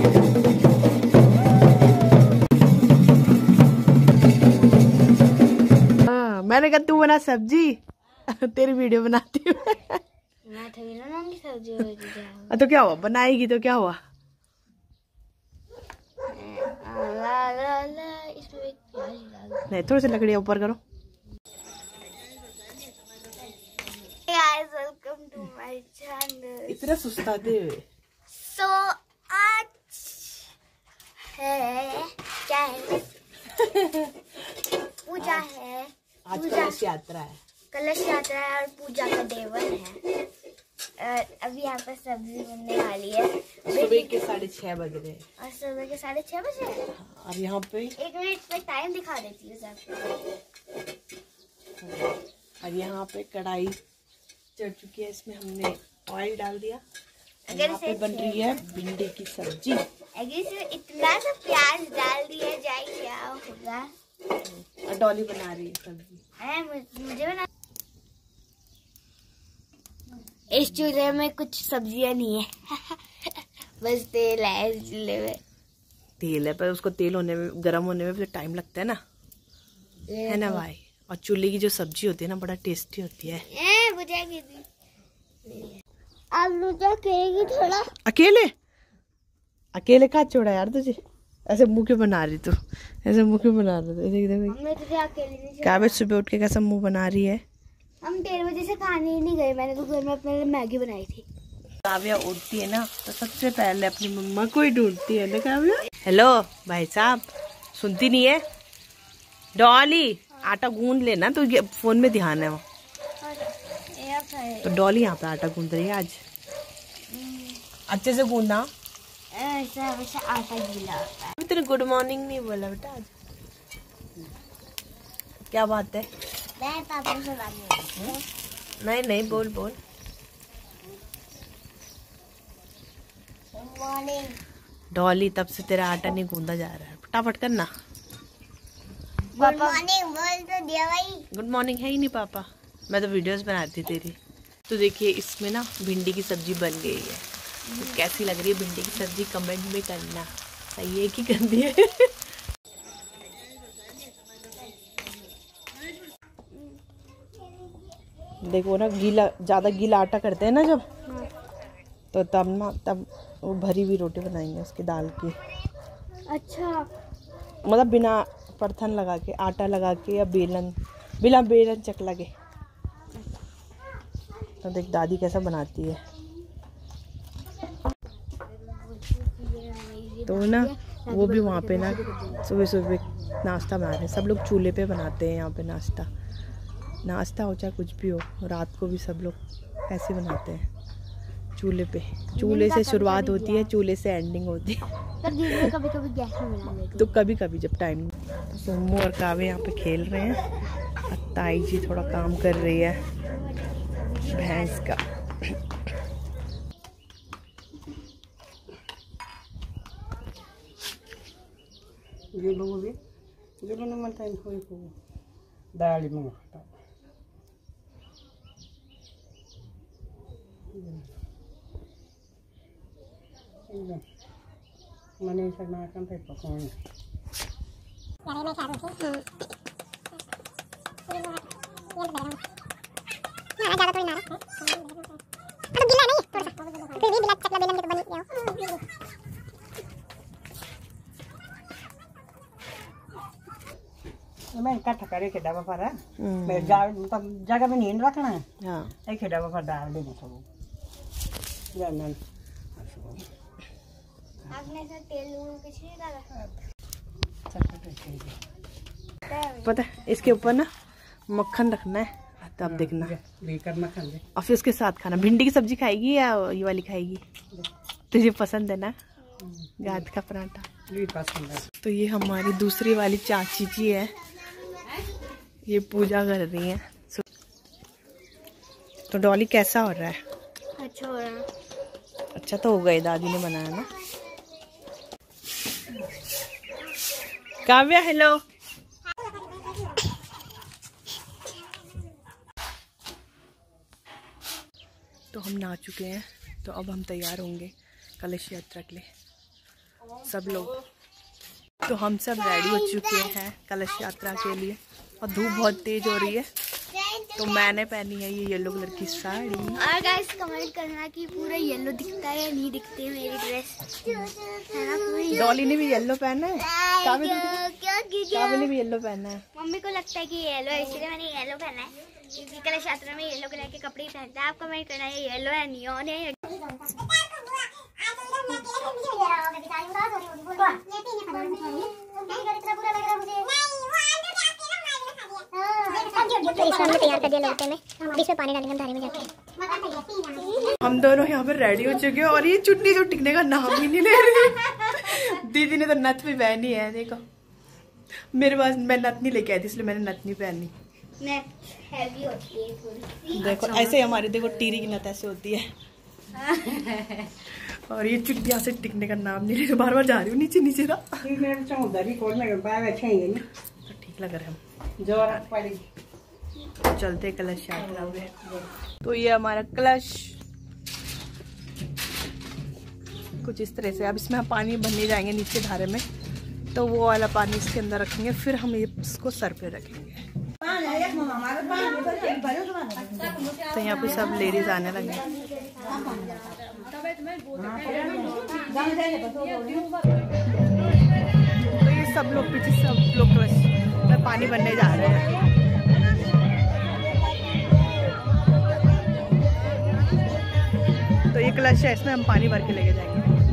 मैंने कहा तू बना सब्जी तेरी वीडियो बनाती हूँ। मैं तो बनाऊंगी सब्जी। तो क्या हुआ, बनाएगी तो क्या हुआ। इसमें प्याज डाल। नहीं, थोड़ी सी लकड़ियाँ ऊपर करो। Guys, welcome to my channel. इतना सुस्ताते हुए। So आज है क्या है? पूजा है। आज कलश यात्रा है। कलश यात्रा है और पूजा का डे 1 है। अभी यहाँ पर सब्जी बनने वाली है। सुबह के 6:30 बज रहे हैं। और सुबह के 6:30 बजे। और यहाँ पे 1 मिनट पे टाइम दिखा देती हूँ सबको। और यहाँ पे कढ़ाई चढ़ चुकी है, इसमें हमने ऑयल डाल दिया। अगर यहाँ पे बन रही है भिंडी की सब्जी। अगर इसमें इतना सा प्याज डाल दिया जाए क्या होगा। और डॉली बना रही है सब्जी। मुझे बना। इस चूल्हे में कुछ सब्जियां नहीं है। बस तेल है इस चूल्हे में। तेल है, पर उसको तेल होने में, गर्म होने में भी टाइम लगता है ना, है ना भाई। और चूल्हे की जो सब्जी होती है ना, बड़ा टेस्टी होती है। आलू तो करेगी थोड़ा। अकेले अकेले कहाँ छोड़ा यार तुझे। ऐसे मुंह क्यों बना रही तू, ऐसे मुंह क्यों बना रही तू। काबिज सुबह उठ के कैसा मुंह बना रही है। हम 13 बजे से खाने ही नहीं गए। मैंने तो घर में अपने लिए मैगी बनाई थी। काव्या उठती है ना तो सबसे पहले अपनी मम्मा को ही ढूंढती है ना काव्या। हेलो भाई साहब, सुनती नहीं है। डॉली आटा गूंद लेना, तो फोन में ध्यान है वो। तो डॉली यहाँ पे आटा गूंद रही है आज। अच्छे से गूंदना। आटा गीला होता है। तेरे गुड मॉर्निंग नहीं बोला बेटा आज। क्या बात है। मैं पापा से बात नहीं नहीं, बोल बोल। मॉर्निंग डॉली तब से तेरा आटा नहीं गूंदा जा रहा है, फटाफट करना। गुड मॉर्निंग बोल तो दिया भाई। गुड मॉर्निंग है ही नहीं पापा, मैं तो वीडियोस बनाती तेरी। तो देखिए इसमें ना भिंडी की सब्जी बन गई है। तो कैसी लग रही है भिंडी की सब्जी कमेंट में करना। सही है कि गंदी है। देखो ना, गीला, ज़्यादा गीला आटा करते हैं ना जब, तो तब वो भरी हुई रोटी बनाएंगे उसकी दाल की। अच्छा, मतलब बिना परथन लगा के, आटा लगा के, या बिना बेलन चकला के। तो देख दादी कैसा बनाती है। तो ना वो भी वहाँ पे ना सुबह सुबह नाश्ता बना रहे हैं। सब लोग चूल्हे पे बनाते हैं यहाँ पे नाश्ता हो चाहे कुछ भी हो। रात को भी सब लोग ऐसे बनाते हैं चूल्हे पे। चूल्हे से शुरुआत होती है, चूल्हे से एंडिंग होती है। कभी कभी गैस में बना लेते। तो कभी कभी जब टाइम। सोमू और कावे यहाँ पे खेल रहे हैं और ताई जी थोड़ा काम कर रही है भैंस का। मने करना kan पे पकाने यार मैं क्या बोलती हूं ना ज्यादा थोड़ी मारा तो गिला नहीं थोड़ा सा फिर भी बिला चकला बेलन के तो बनी गया। मैं कट करे के डब्बा पर मैं मतलब जगह में नहीं रखना है। हां एक डब्बा पर डाल देना सब जानन। आपने से तेल कुछ नहीं डाला। पता है इसके ऊपर ना मक्खन रखना है, तब देखना। लेकर मक्खन दे और फिर उसके साथ खाना। भिंडी की सब्जी खाएगी या ये वाली खाएगी? तुझे पसंद है ना गाद का पराठा? ये पसंद है। तो ये हमारी दूसरी वाली चाची जी है, ये पूजा कर रही है। तो डॉली कैसा हो रहा है? अच्छा हो रहा है। अच्छा तो हो गई, दादी ने बनाया ना। काव्या हेलो। तो हम नहा चुके हैं, तो अब हम तैयार होंगे कलश यात्रा के लिए। सब लोग। तो हम सब रेडी हो चुके हैं कलश यात्रा के लिए और धूप बहुत तेज हो रही है। तो मैंने पहनी है ये येलो कलर की साड़ी। और गाइस कमेंट करना कि पूरा येलो दिखता है या नहीं दिखती है मेरी ड्रेस, है ना। डॉली ने भी येलो पहना है, काव्य ने भी येलो पहना है। मम्मी को लगता है कि येलो है इसलिए मैंने येलो पहना है, क्योंकि कलश यात्रा में येलो कलर के कपड़े पहनते हैं। आप कमेंट करना ये येलो है, नियॉन है। तैयार कर दिया लोटे में, इसमें पानी डालेंगे हम धारे में जाके। हम दोनों यहाँ पर रेडी हो चुके हैं और ये चुन्नी जो टिकने का नाम ही नहीं ले रही। दीदी ने तो नथ भी पहनी है, देखो मेरे पास, मैं नथ नहीं लेके आई थी इसलिए मैंने नथ नहीं पहनी। हैवी होती है पूरी। देखो ऐसे हमारी, देखो टीरी की नथ ऐसे होती है। और ये चुटिया से टिकने का नाम नहीं ले रही, बार बार जा रही हूँ नीचे नीचे ना। तो ठीक लग रहा है हम। चलते कलश यात्रा में। तो ये हमारा कलश कुछ इस तरह से। अब इसमें हम पानी भरने जाएंगे नीचे धारे में, तो वो वाला पानी इसके अंदर रखेंगे, फिर हम इसको सर पे रखेंगे। तो यहाँ पे सब लेडीज आने लगे। तो ये सब लोग पीछे, सब लोग कलश में पानी भरने जा रहे हैं। तो ये कलश है, इसमें हम पानी भर के लेके जाएंगे।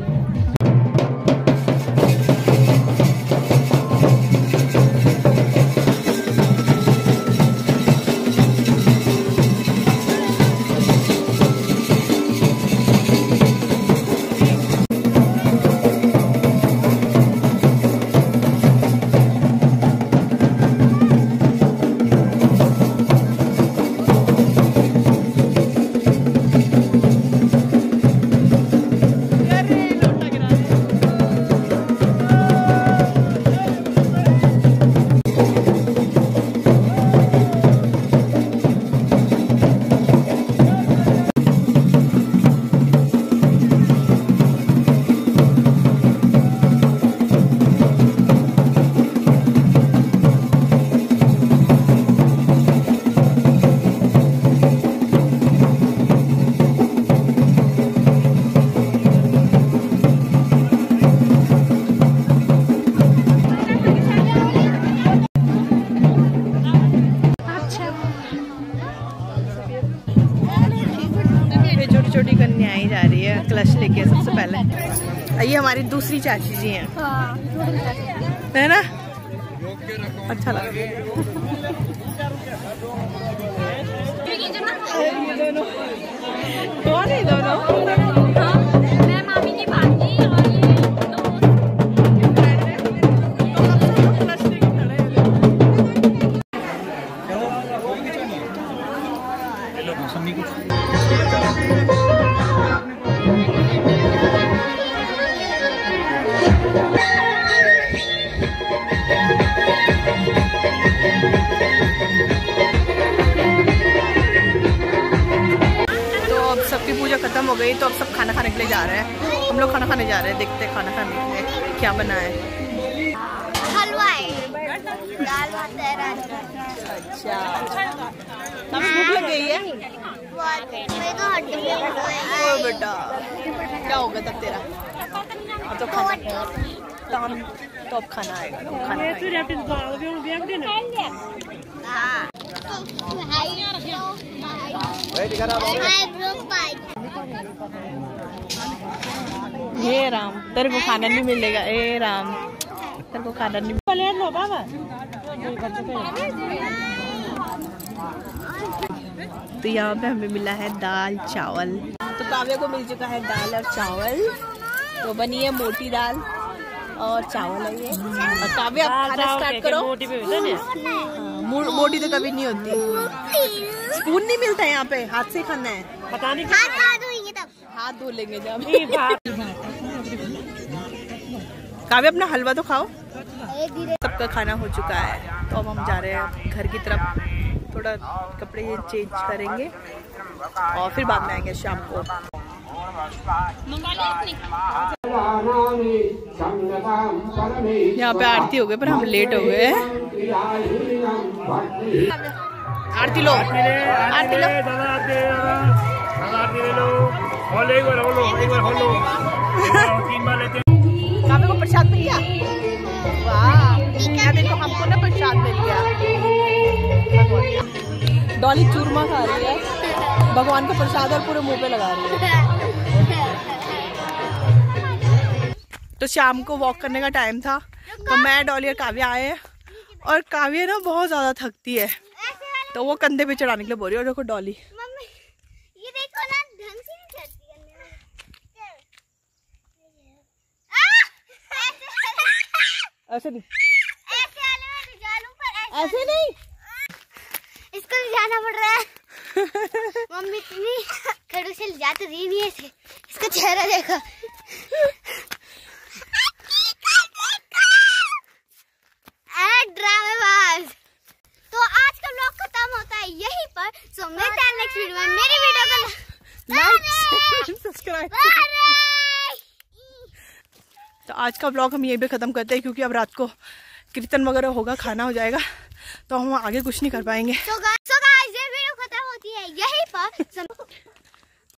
छोटी कन्याएं जा रही है कलश लेके। सबसे पहले ये हमारी दूसरी चाची जी हैं, है ना। अच्छा लगा। ये दोनों कौन है? दोनों मैं मामी की भांजी और पूजा खत्म हो गई, तो अब सब खाना खाने के लिए जा रहे हैं। हम लोग खाना खाने जा रहे हैं, देखते हैं खाना खाने के लिए क्या बना है। हलवाई, दाल भात है। अच्छा, अब भूख लग गई है। ओ बेटा, क्या होगा तब तेरा? अब तो खाना, तो अब खाना आएगा, तो खाना हे राम, तेरे को खाना नहीं मिलेगा। ए राम, तेरे को खाना नहीं मिलेगा। तो यहाँ पे हमें मिला है दाल चावल। तो काव्य को मिल चुका है दाल और चावल। तो बनी है मोटी दाल और चावल है ये। और काव्य आप खाना स्टार्ट करो। मोटी तो कभी नहीं होती। स्पून नहीं मिलता है यहाँ पे, हाथ से खाना है। पता नहीं हाथ धो लेंगे जब। काव्य अपना हलवा तो खाओ। सबका खाना हो चुका है, तो अब हम जा रहे हैं घर की तरफ। थोड़ा कपड़े चेंज करेंगे और फिर बाद में आएंगे शाम को। यहाँ पे आरती हो गई पर हम लेट हो गए। आरती लो, आरती लो, काफी को प्रसाद मिल गया। वाह, क्या देखो हमको ना प्रसाद मिल गया। डॉली चूरमा खा रही है, भगवान का प्रसाद और पूरे मुंह पे लगा रही है। तो शाम को वॉक करने का टाइम था तो मैं, डॉली और काव्या आए और काव्या ना बहुत ज्यादा थकती है तो वो कंधे पे चढ़ाने के लिए बोल रही है। और देखो डॉली, मम्मी ये देखो ना, ढंग से नहीं चढ़ती है। ऐसे नहीं, ऐसे वाले में जा लूं पर ऐसे नहीं, इसको भी जाना पड़ रहा है। मम्मी इतनी खड़ू से जा तो रही नहीं है इसे। इसका चेहरा देखो। ड्रामेबाज। तो आज का व्लॉग खत्म होता है यहीं पर। सो मिलते हैं नेक्स्ट वीडियो में। मेरी वीडियो को लाइक सब्सक्राइब। तो आज का व्लॉग हम यहीं पे खत्म करते हैं क्योंकि अब रात को कीर्तन वगैरह होगा, खाना हो जाएगा तो हम आगे कुछ नहीं कर पाएंगे। So guys, ये वीडियो खत्म होती है यहीं पर।